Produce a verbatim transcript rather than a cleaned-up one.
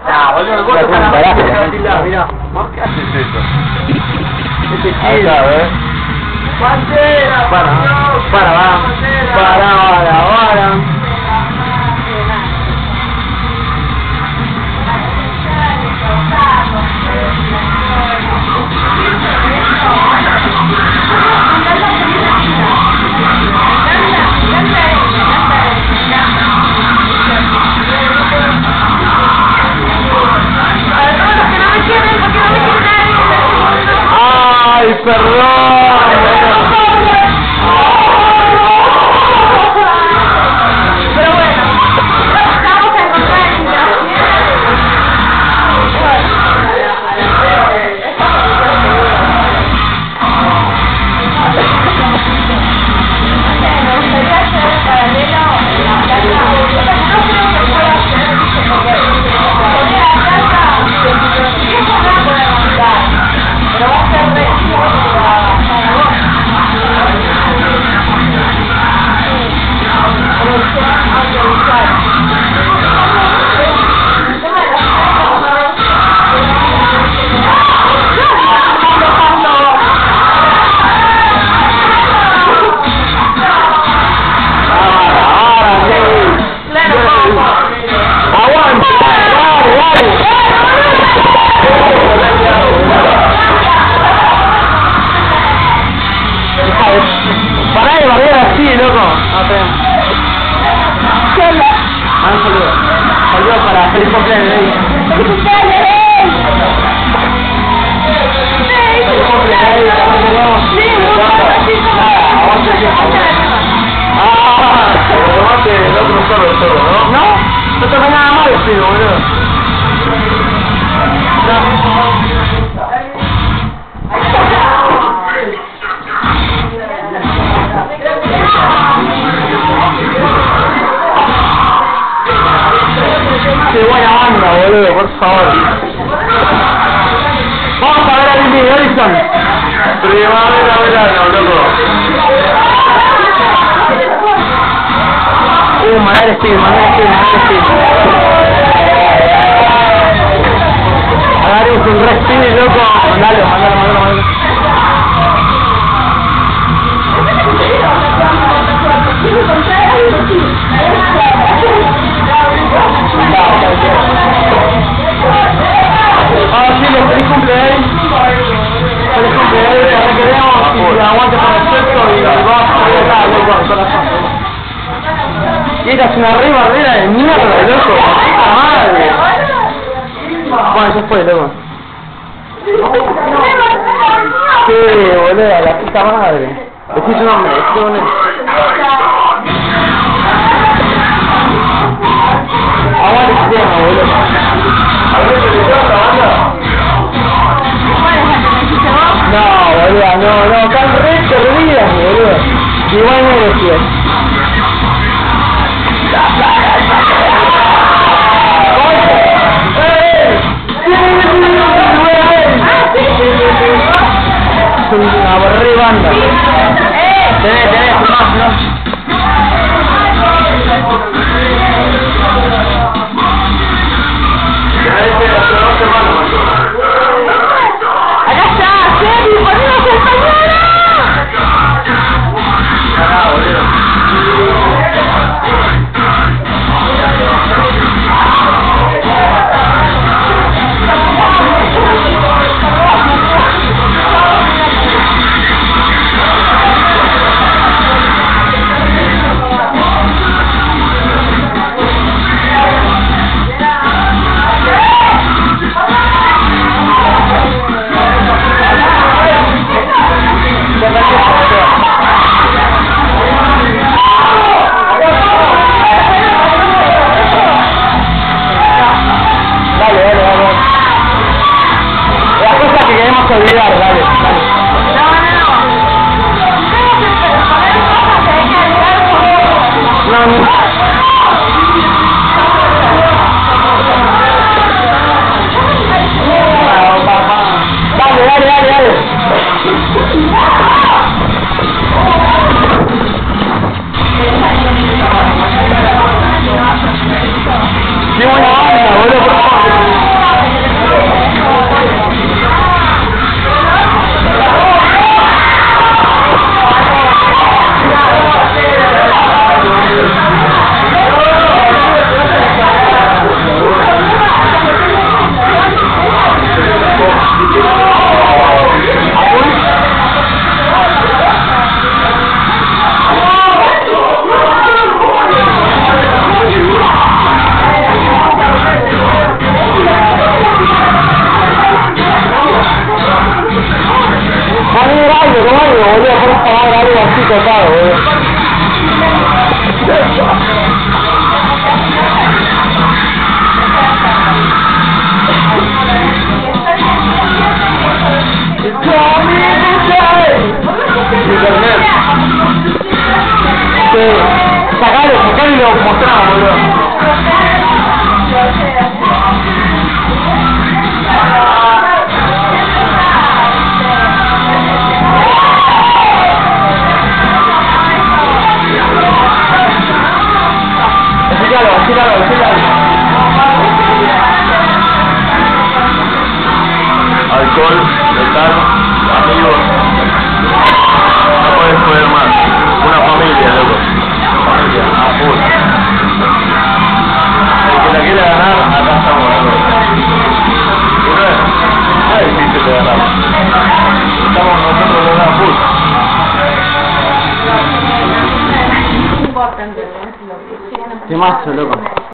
Nah, boludo, vos tocás la mano y te vacilás, mirá. ¿Por qué haces eso? Este Ahí chido. está, ¿ves? Para, para, para, para, para, para. Ay, perdón. Pero bueno, vamos a encontrar el Pará de barrer así, loco. Ah, espera. Ah, un saludo. Saludo para feliz cumpleaños de ella. ¡Feliz cumpleaños! Feliz cumpleaños, ah, Pero tomaste el otro solo de todo, ¿no? no, no tomé nada malo, sí, boludo. Qué buena banda, boludo, por favor. Vamos a ver a Billy Horizon. Primavera, verano, loco. Uh, mandar Steve, mandar Steve, mandar Steve. Agarremos un re Steve, loco. Mandalo, mandalo, mandalo, mandalo. Ah, sí, les feliz cumpleaños. Feliz cumpleaños, para que veamos y aguante para el sexto y vamos a salir acá, loco, al corazón. Y esta es una re barrera de mierda, loco. ¡Puta madre! Bueno, ya fue, loco. Sí, boludo, la puta madre. Decí tu nombre, decí tu nombre. Aguante el sistema, boludo.